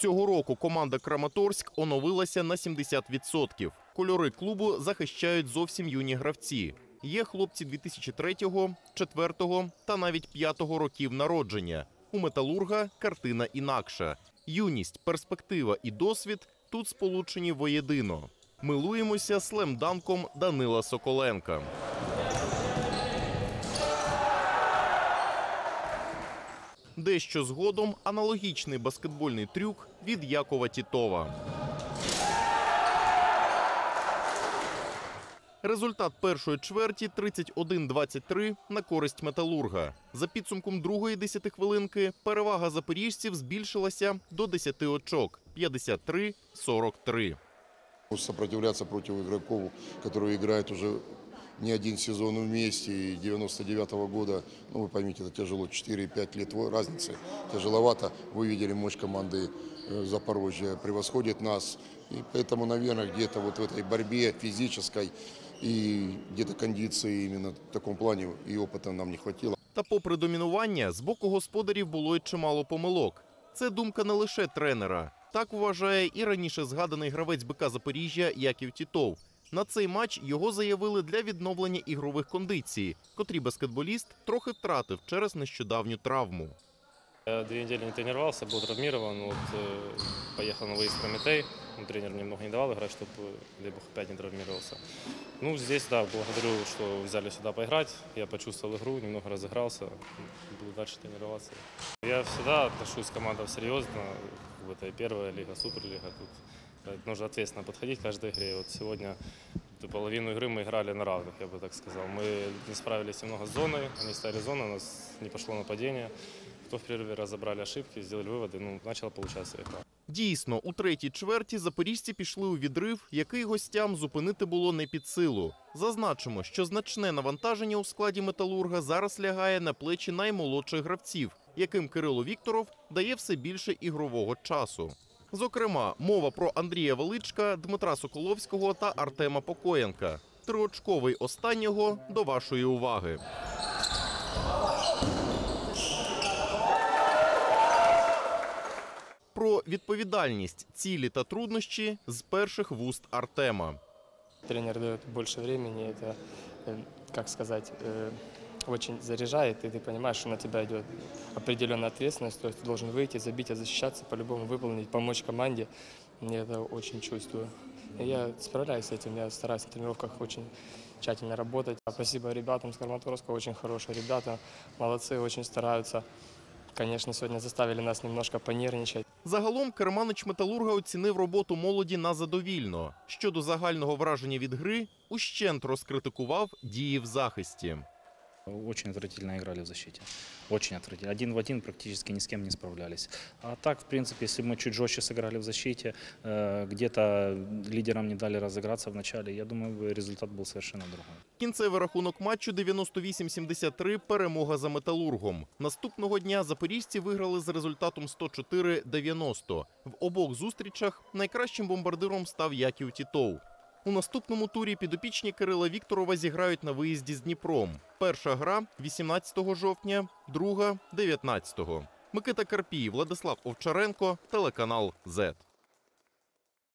Цього року команда «Краматорськ» оновилася на 70%. Кольори клубу захищають зовсім юні гравці. Є хлопці 2003-го, 2004-го та навіть 5-го років народження. У «Металурга» картина інакша. Юність, перспектива і досвід тут сполучені воєдино. Милуємося слемданком Данила Соколенка. Дещо згодом аналогічний баскетбольний трюк від Якова Тітова. Результат першої чверті 31-23 на користь «Металурга». За підсумком другої десятихвилинки перевага запоріжців збільшилася до 10 очок – 53-43. Сопротивляться против игроков, которые играют уже не один сезон вместе, и 99-го года, вы поймите, это тяжело, 4-5 лет разницы, тяжеловато. Вы видели мощь команды Запорожья, превосходит нас, и поэтому, наверное, где-то вот в этой борьбе физической и где-то кондиции именно в таком плане и опыта нам не хватило. Та попри домінування, з боку господарів було й чимало помилок. Це думка не лише тренера. Так вважає і раніше згаданий гравець БК Запоріжжя Яків Тітов. На цей матч його заявили для відновлення ігрових кондицій, котрі баскетболіст трохи втратив через нещодавню травму. Я 2 недели не тренировался, был травмирован. Поехал на выезд в Прометей. Тренер мне немного не давал играть, чтобы Лебух опять не травмировался. Здесь, да, благодарю, что взяли сюда поиграть. Я почувствовал игру, немного разыгрался. Буду дальше тренироваться. Я всегда отношусь к командам серьезно. Это и первая лига, суперлига. Тут нужно ответственно подходить к каждой игре. Вот сегодня половину игры мы играли на равных, я бы так сказал. Мы не справились немного с зоной, они ставили зону, у нас не пошло нападение. В перерыве разобрали ошибки, сделали виводи, почала получатися гра. Дійсно, у третій чверті запоріжці пішли у відрив, який гостям зупинити було не під силу. Зазначимо, що значне навантаження у складі «Металурга» зараз лягає на плечі наймолодших гравців, яким Кирило Вікторов дає все більше ігрового часу. Зокрема, мова про Андрія Величка, Дмитра Соколовського та Артема Покоєнка. Триочковий останнього до вашої уваги. Про відповідальність, цілі та труднощі з перших вуст Артема. Тренер дает больше времени, это, как сказать, очень заряжает, и ты понимаешь, что на тебя идет определенная ответственность, то есть ты должен выйти, забить, защищаться, по-любому выполнить, помочь команде. Я это очень чувствую. И я справляюсь с этим, я стараюсь на тренировках очень тщательно работать. Спасибо ребятам с Краматорска, очень хорошие ребята, молодцы, очень стараются. Конечно, сьогодні заставили нас немножко понервничати. Загалом керманич «Металурга» оцінив роботу молоді на задовільно. Щодо загального враження від гри, ущент розкритикував дії в захисті. Очень отвратительно играли в защите. Очень отвратительно. 1 в 1 практически ни с кем не справлялись. А так, в принципе, если мы чуть жестче сыграли в защите, где-то лидерам не дали разыграться в начале, я думаю, результат был совершенно другой. Кінцевий рахунок матчу 98-73 – перемога за «Металургом». Наступного дня запоріжці виграли з результатом 104-90. В обох зустрічах найкращим бомбардиром став Яків Тітов. У наступному турі підопічні Кирила Вікторова зіграють на виїзді з Дніпром. Перша гра – 18 жовтня, друга – 19-го. Микита Карпій, Владислав Овчаренко, телеканал «ЗЕТ».